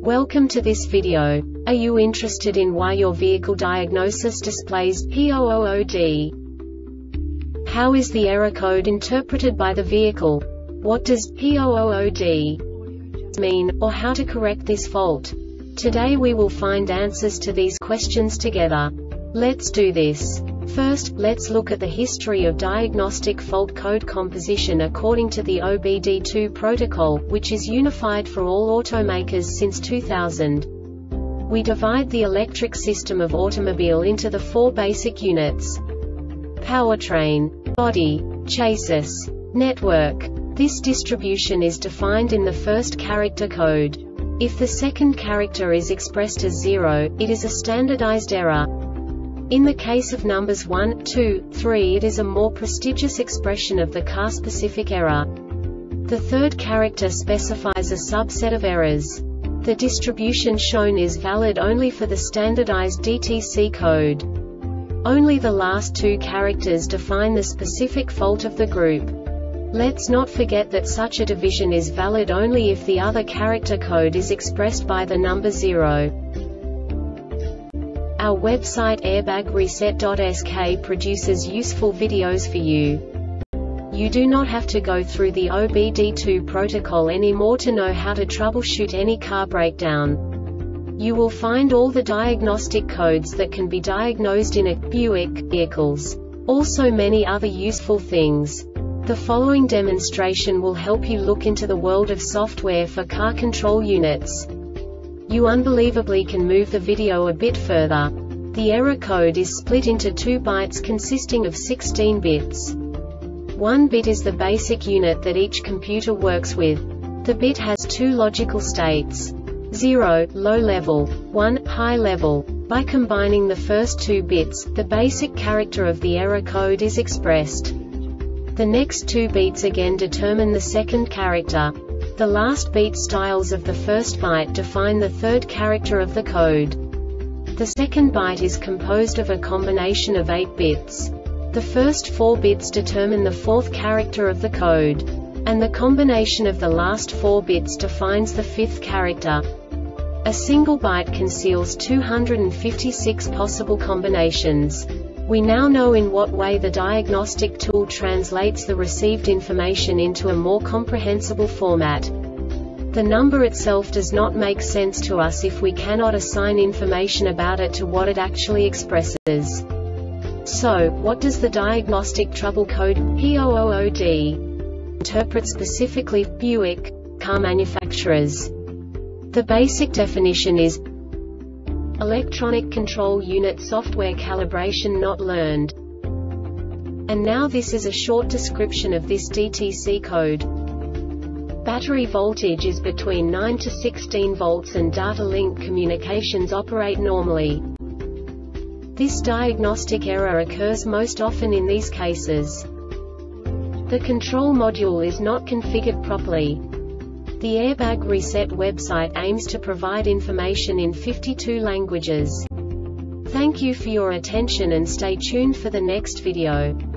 Welcome to this video. Are you interested in why your vehicle diagnosis displays P00OD? How is the error code interpreted by the vehicle? What does P00OD mean, or how to correct this fault? Today we will find answers to these questions together. Let's do this. First, let's look at the history of diagnostic fault code composition according to the OBD2 protocol, which is unified for all automakers since 2000. We divide the electric system of automobile into the four basic units: powertrain, body, chassis, network. This distribution is defined in the first character code. If the second character is expressed as 0, it is a standardized error. In the case of numbers 1, 2, 3, it is a more prestigious expression of the car-specific error. The third character specifies a subset of errors. The distribution shown is valid only for the standardized DTC code. Only the last two characters define the specific fault of the group. Let's not forget that such a division is valid only if the other character code is expressed by the number 0. Our website airbagreset.sk produces useful videos for you. You do not have to go through the OBD2 protocol anymore to know how to troubleshoot any car breakdown. You will find all the diagnostic codes that can be diagnosed in a Buick vehicles. Also many other useful things. The following demonstration will help you look into the world of software for car control units. You unbelievably can move the video a bit further. The error code is split into 2 bytes consisting of 16 bits. 1 bit is the basic unit that each computer works with. The bit has 2 logical states: 0, low level, 1, high level. By combining the first 2 bits, the basic character of the error code is expressed. The next 2 beats again determine the second character. The last beat styles of the first byte define the third character of the code. The second byte is composed of a combination of 8 bits. The first 4 bits determine the fourth character of the code. And the combination of the last 4 bits defines the fifth character. A single byte conceals 256 possible combinations. We now know in what way the diagnostic tool translates the received information into a more comprehensible format. The number itself does not make sense to us if we cannot assign information about it to what it actually expresses. So, what does the diagnostic trouble code P00OD interpret specifically for Buick car manufacturers? The basic definition is electronic control unit software calibration not learned. And now this is a short description of this DTC code. Battery voltage is between 9 to 16 volts and data link communications operate normally. This diagnostic error occurs most often in these cases: the control module is not configured properly. The Airbag Reset website aims to provide information in 52 languages. Thank you for your attention and stay tuned for the next video.